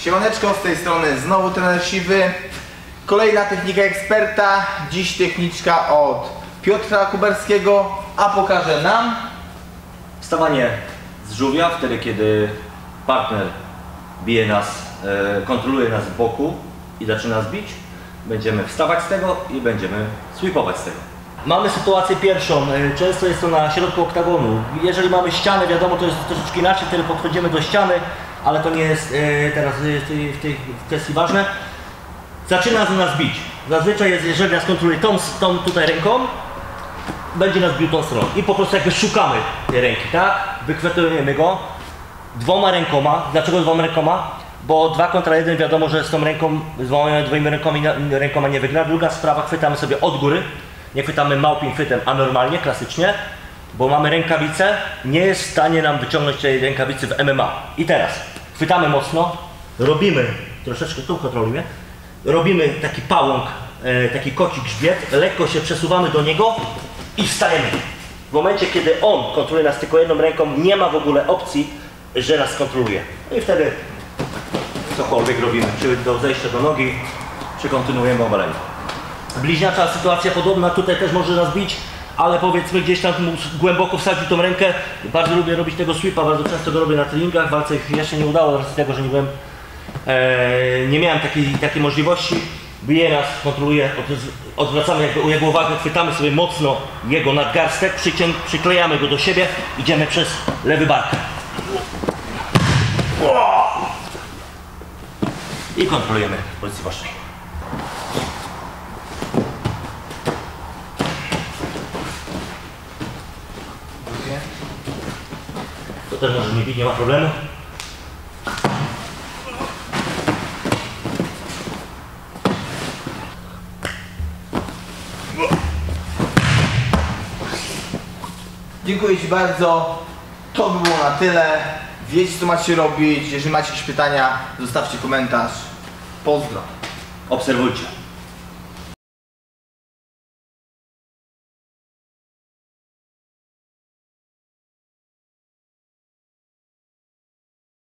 Siemaneczko, z tej strony znowu trener Siwy. Kolejna technika eksperta. Dziś techniczka od Piotra Kuberskiego, a pokaże nam wstawanie z żółwia, wtedy kiedy partner bije nas, kontroluje nas z boku i zaczyna nas bić. Będziemy wstawać z tego i będziemy sweepować z tego. Mamy sytuację pierwszą, często jest to na środku oktagonu. Jeżeli mamy ścianę, wiadomo, to jest troszeczkę inaczej, wtedy podchodzimy do ściany, ale to nie jest teraz w tej kwestii ważne. Zaczyna nas bić. Zazwyczaj jest, jeżeli nas kontroluje tą tutaj ręką, będzie nas bił tą stroną i po prostu jakby szukamy tej ręki, tak? Wychwytujemy go dwoma rękoma. Dlaczego dwoma rękoma? Bo 2 kontra 1 wiadomo, że z tą ręką, z dwoma rękoma nie wygra. Druga sprawa, chwytamy sobie od góry. Nie chwytamy małpim chwytem, a normalnie, klasycznie, bo mamy rękawicę, nie jest w stanie nam wyciągnąć tej rękawicy w MMA. I teraz chwytamy mocno, robimy, troszeczkę tu kontrolujemy, robimy taki pałąk, taki koci grzbiet, lekko się przesuwamy do niego i wstajemy. W momencie, kiedy on kontroluje nas tylko jedną ręką, nie ma w ogóle opcji, że nas kontroluje. No i wtedy cokolwiek robimy, czy do zejścia do nogi, czy kontynuujemy obalenie. Bliźniacza sytuacja podobna, tutaj też może nas bić, ale powiedzmy gdzieś tam głęboko wsadził tą rękę. Bardzo lubię robić tego sweepa, bardzo często go robię na treningach. W walce jeszcze nie udało, z tego, że nie miałem takiej możliwości. Bije nas, kontroluje, odwracamy jakby jego uwagę, chwytamy sobie mocno jego nadgarstek, przyklejamy go do siebie, idziemy przez lewy bark. I kontrolujemy pozycję waszej. To też może mnie bić, nie ma problemu. Dziękuję Ci bardzo. To by było na tyle. Wiecie, co macie robić. Jeżeli macie jakieś pytania, zostawcie komentarz. Pozdro. Obserwujcie.